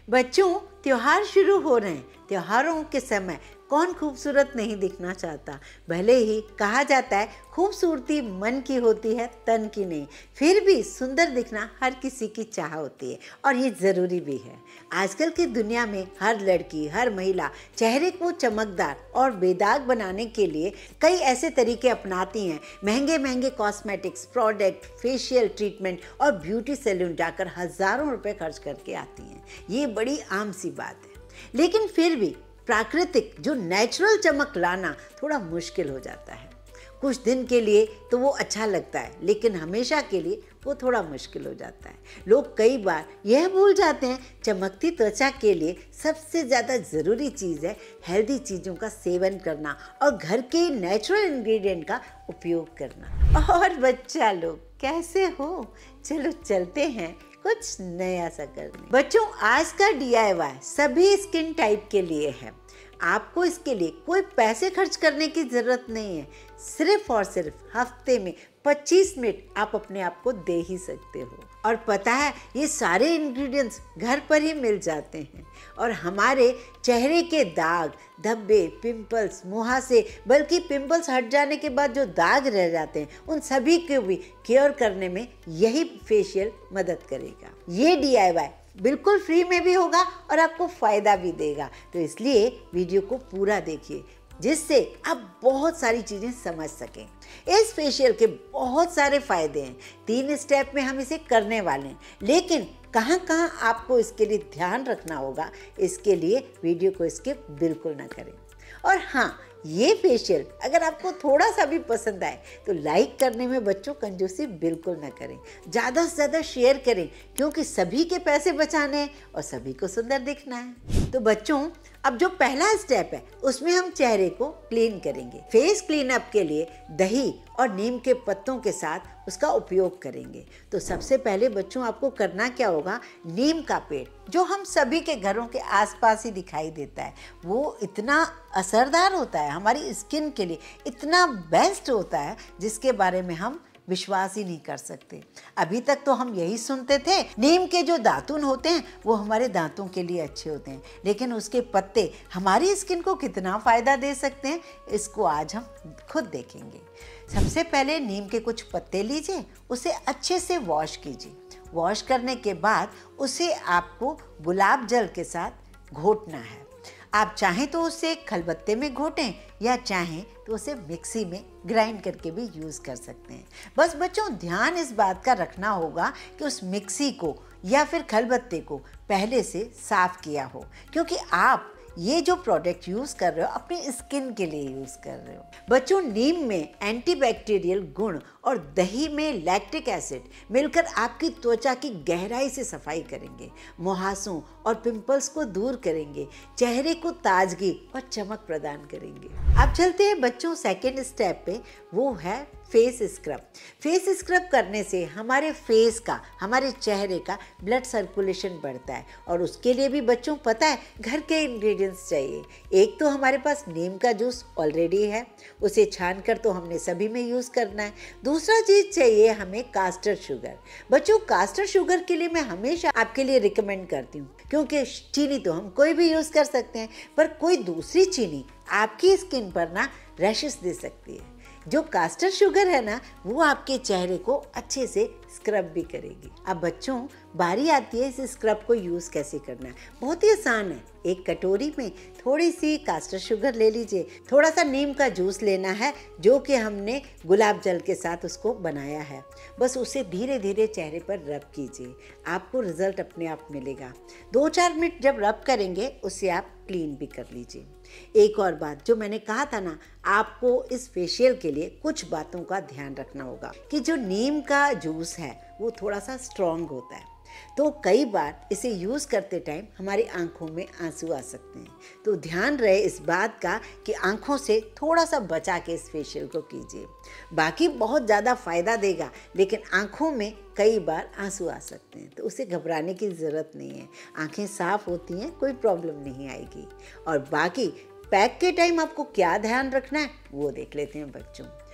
बच्चों, त्योहार शुरू हो रहे हैं। त्योहारों के समय कौन खूबसूरत नहीं दिखना चाहता। भले ही कहा जाता है खूबसूरती मन की होती है, तन की नहीं, फिर भी सुंदर दिखना हर किसी की चाह होती है और ये ज़रूरी भी है। आजकल की दुनिया में हर लड़की, हर महिला चेहरे को चमकदार और बेदाग बनाने के लिए कई ऐसे तरीके अपनाती हैं। महंगे महंगे कॉस्मेटिक्स, प्रोडक्ट, फेशियल ट्रीटमेंट और ब्यूटी सैलून जाकर हज़ारों रुपए खर्च करके आती हैं। ये बड़ी आम सी बात है, लेकिन फिर भी प्राकृतिक जो नेचुरल चमक लाना थोड़ा मुश्किल हो जाता है। कुछ दिन के लिए तो वो अच्छा लगता है, लेकिन हमेशा के लिए वो थोड़ा मुश्किल हो जाता है। लोग कई बार यह भूल जाते हैं चमकती त्वचा के लिए सबसे ज़्यादा ज़रूरी चीज़ है हेल्दी चीज़ों का सेवन करना और घर के नेचुरल इंग्रेडिएंट का उपयोग करना। और बच्चा लोग कैसे हो? चलो चलते हैं कुछ नया सा करने। बच्चों, आज का DIY सभी स्किन टाइप के लिए है। आपको इसके लिए कोई पैसे खर्च करने की ज़रूरत नहीं है। सिर्फ और सिर्फ हफ्ते में 25 मिनट आप अपने आप को दे ही सकते हो। और पता है, ये सारे इंग्रेडिएंट्स घर पर ही मिल जाते हैं और हमारे चेहरे के दाग, धब्बे, पिंपल्स, मुहासे, बल्कि पिंपल्स हट जाने के बाद जो दाग रह जाते हैं उन सभी को भी केयर करने में यही फेशियल मदद करेगा। ये DIY बिल्कुल फ्री में भी होगा और आपको फ़ायदा भी देगा, तो इसलिए वीडियो को पूरा देखिए जिससे आप बहुत सारी चीज़ें समझ सकें। इस फेशियल के बहुत सारे फ़ायदे हैं। 3 स्टेप में हम इसे करने वाले हैं, लेकिन कहाँ कहाँ आपको इसके लिए ध्यान रखना होगा, इसके लिए वीडियो को स्किप बिल्कुल ना करें। और हाँ, ये फेशियल अगर आपको थोड़ा सा भी पसंद आए तो लाइक करने में बच्चों कंजूसी बिल्कुल ना करें। ज़्यादा से ज़्यादा शेयर करें, क्योंकि सभी के पैसे बचाने हैं और सभी को सुंदर दिखना है। तो बच्चों, अब जो पहला स्टेप है उसमें हम चेहरे को क्लीन करेंगे। फेस क्लीन अप के लिए दही और नीम के पत्तों के साथ उसका उपयोग करेंगे। तो सबसे पहले बच्चों आपको करना क्या होगा, नीम का पेड़ जो हम सभी के घरों के आसपास ही दिखाई देता है, वो इतना असरदार होता है, हमारी स्किन के लिए इतना बेस्ट होता है जिसके बारे में हम विश्वास ही नहीं कर सकते। अभी तक तो हम यही सुनते थे नीम के जो दातुन होते हैं वो हमारे दांतों के लिए अच्छे होते हैं, लेकिन उसके पत्ते हमारी स्किन को कितना फ़ायदा दे सकते हैं इसको आज हम खुद देखेंगे। सबसे पहले नीम के कुछ पत्ते लीजिए, उसे अच्छे से वॉश कीजिए। वॉश करने के बाद उसे आपको गुलाब जल के साथ घोटना है। आप चाहें तो उसे खलबत्ते में घोटें या चाहें तो उसे मिक्सी में ग्राइंड करके भी यूज़ कर सकते हैं। बस बच्चों, ध्यान इस बात का रखना होगा कि उस मिक्सी को या फिर खलबत्ते को पहले से साफ़ किया हो, क्योंकि आप ये जो प्रोडक्ट यूज़ कर रहे हो अपनी स्किन के लिए यूज़ कर रहे हो। बच्चों, नीम में एंटीबैक्टीरियल गुण और दही में लैक्टिक एसिड मिलकर आपकी त्वचा की गहराई से सफाई करेंगे, मुहासों और पिंपल्स को दूर करेंगे, चेहरे को ताजगी और चमक प्रदान करेंगे। अब चलते हैं बच्चों सेकेंड स्टेप पे, वो है फेस स्क्रब। फेस स्क्रब करने से हमारे फेस का, हमारे चेहरे का ब्लड सर्कुलेशन बढ़ता है और उसके लिए भी बच्चों पता है घर के इंग्रेडिएंट्स चाहिए। एक तो हमारे पास नीम का जूस ऑलरेडी है, उसे छान कर तो हमने सभी में यूज़ करना है। दूसरा चीज़ चाहिए हमें कास्टर शुगर। बच्चों, कास्टर शुगर के लिए मैं हमेशा आपके लिए रिकमेंड करती हूँ, क्योंकि चीनी तो हम कोई भी यूज़ कर सकते हैं, पर कोई दूसरी चीनी आपकी स्किन पर ना रैशेस दे सकती है। जो कास्टर शुगर है ना, वो आपके चेहरे को अच्छे से स्क्रब भी करेगी। अब बच्चों, बारी आती है इस स्क्रब को यूज़ कैसे करना है। बहुत ही आसान है। एक कटोरी में थोड़ी सी कास्टर शुगर ले लीजिए, थोड़ा सा नीम का जूस लेना है जो कि हमने गुलाब जल के साथ उसको बनाया है। बस उसे धीरे धीरे चेहरे पर रब कीजिए, आपको रिजल्ट अपने आप मिलेगा। 2-4 मिनट जब रब करेंगे उससे आप क्लीन भी कर लीजिए। एक और बात जो मैंने कहा था ना, आपको इस फेशियल के लिए कुछ बातों का ध्यान रखना होगा कि जो नीम का जूस है वो थोड़ा सा स्ट्रॉन्ग होता है, तो कई बार इसे यूज़ करते टाइम हमारी आंखों में आंसू आ सकते हैं। तो ध्यान रहे इस बात का कि आंखों से थोड़ा सा बचा के इस फेशियल को कीजिए। बाकी बहुत ज़्यादा फ़ायदा देगा, लेकिन आंखों में कई बार आंसू आ सकते हैं, तो उसे घबराने की ज़रूरत नहीं है। आंखें साफ़ होती हैं, कोई प्रॉब्लम नहीं आएगी। और बाकी पैक के टाइम आपको क्या ध्यान रखना है वो देख लेते हैं बच्चों।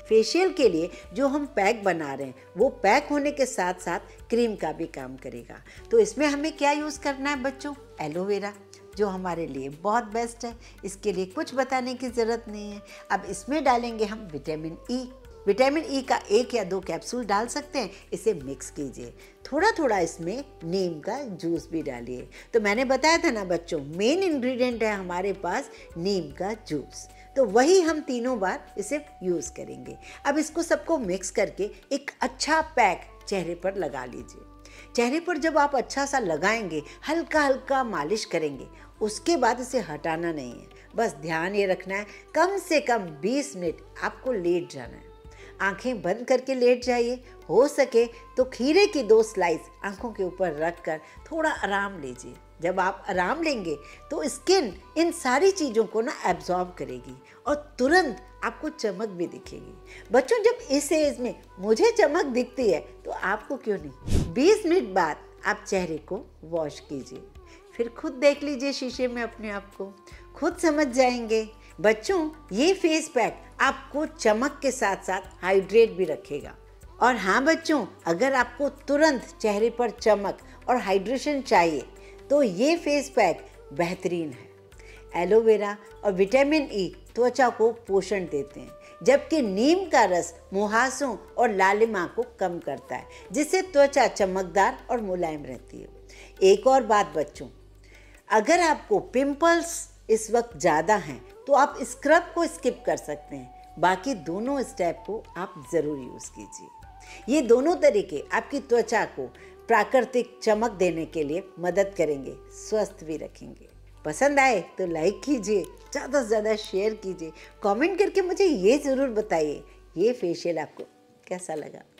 फेशियल के लिए जो हम पैक बना रहे हैं वो पैक होने के साथ साथ क्रीम का भी काम करेगा। तो इसमें हमें क्या यूज़ करना है बच्चों? एलोवेरा, जो हमारे लिए बहुत बेस्ट है। इसके लिए कुछ बताने की ज़रूरत नहीं है। अब इसमें डालेंगे हम विटामिन ई। विटामिन ई का 1 या 2 कैप्सूल डाल सकते हैं। इसे मिक्स कीजिए। थोड़ा थोड़ा इसमें नीम का जूस भी डालिए। तो मैंने बताया था ना बच्चों, मेन इंग्रेडिएंट है हमारे पास नीम का जूस। तो वही हम तीनों बार इसे यूज़ करेंगे। अब इसको सबको मिक्स करके एक अच्छा पैक चेहरे पर लगा लीजिए। चेहरे पर जब आप अच्छा सा लगाएंगे, हल्का हल्का मालिश करेंगे, उसके बाद इसे हटाना नहीं है। बस ध्यान ये रखना है कम से कम 20 मिनट आपको लेट जाना है। आंखें बंद करके लेट जाइए। हो सके तो खीरे की 2 स्लाइस आंखों के ऊपर रखकर थोड़ा आराम लीजिए। जब आप आराम लेंगे तो स्किन इन सारी चीज़ों को ना एब्जॉर्ब करेगी और तुरंत आपको चमक भी दिखेगी। बच्चों, जब इस एज में मुझे चमक दिखती है तो आपको क्यों नहीं? 20 मिनट बाद आप चेहरे को वॉश कीजिए, फिर खुद देख लीजिए शीशे में अपने आप को, खुद समझ जाएंगे। बच्चों, ये फेस पैक आपको चमक के साथ साथ हाइड्रेट भी रखेगा। और हाँ बच्चों, अगर आपको तुरंत चेहरे पर चमक और हाइड्रेशन चाहिए तो ये फेस पैक बेहतरीन है। एलोवेरा और विटामिन ई त्वचा को पोषण देते हैं, जबकि नीम का रस मुहासों और लालिमा को कम करता है, जिससे त्वचा चमकदार और मुलायम रहती है। एक और बात बच्चों, अगर आपको पिंपल्स इस वक्त ज़्यादा हैं तो आप स्क्रब को स्किप कर सकते हैं। बाकी दोनों स्टेप को आप ज़रूर यूज़ कीजिए। ये दोनों तरीके आपकी त्वचा को प्राकृतिक चमक देने के लिए मदद करेंगे, स्वस्थ भी रखेंगे। पसंद आए तो लाइक कीजिए, ज़्यादा से ज़्यादा शेयर कीजिए, कमेंट करके मुझे ये ज़रूर बताइए ये फेशियल आपको कैसा लगा।